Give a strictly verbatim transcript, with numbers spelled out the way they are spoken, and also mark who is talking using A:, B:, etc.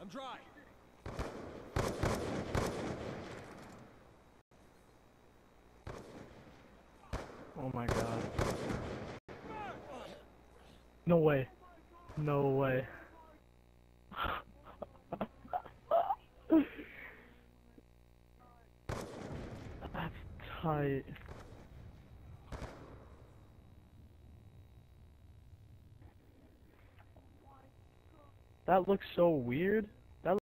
A: dry.
B: Oh my god. No way. No way. That's tight. That looks so weird.